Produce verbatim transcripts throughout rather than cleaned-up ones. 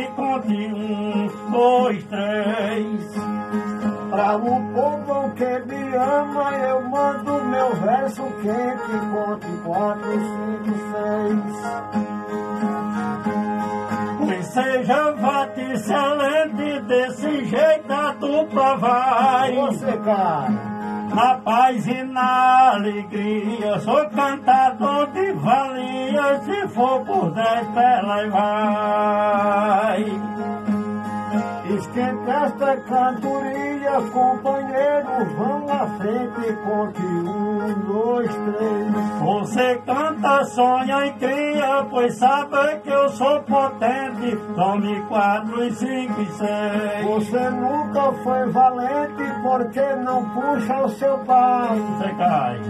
conte um, dois, três. Pra o povo que me ama, eu mando meu verso quente, conte quatro, cinco, seis. Pois seja vate excelente, desse jeito a dupla vai. Você, cara, na paz e na alegria, sou cantador de valia, se for por dez ela vai. Esquenta esta cantoria, companheiro, vão à frente, conte um, dois, três. Você canta, sonha e cria, pois sabe que eu sou potente, tome quatro, e cinco e seis. Você nunca foi valente, porque não puxa o seu pai. Você cai.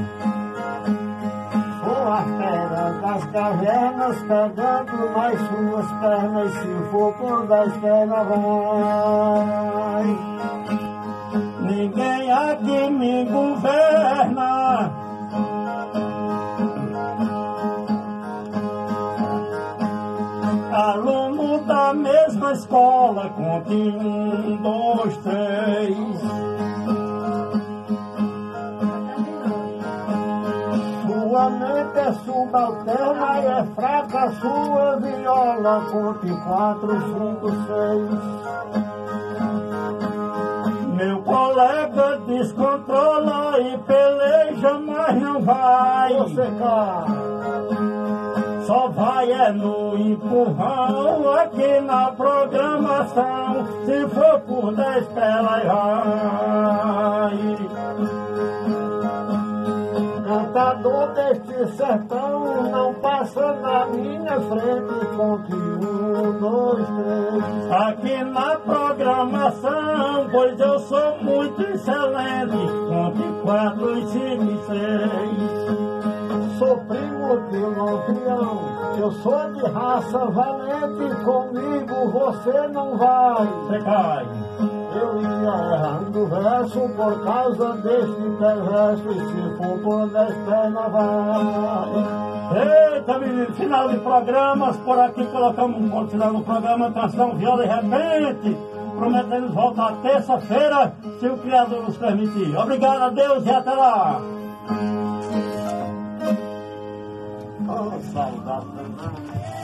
Sou a fera das cavernas, pegando nas suas pernas, se for por dez pernas vai. Ninguém aqui me governa, aluno da mesma escola, conte um, dois, três. Sua mente é subalterna e é fraca sua viola, conte quatro, cinco, seis. Meu colega descontrola e peleja, mas não vai. Você, cara, só vai é no empurrão, aqui na programação, se for por dez ela vai. Cantador deste sertão, não passa na minha frente, conte um, dois, três. Aqui na programação, pois eu sou muito excelente, conte quatro, e cinco e seis. Sou primo de Lampião, eu sou de raça valente, comigo você não vai. Você cai. Eu ia errando o verso por causa deste perverso, e se for por dez pernas vai. Eita, menino, final de programas, por aqui colocamos um ponto final no programa, canção Viola e Repente. Prometemos voltar terça-feira, se o Criador nos permitir. Obrigado a Deus e até lá. Oh, saudade.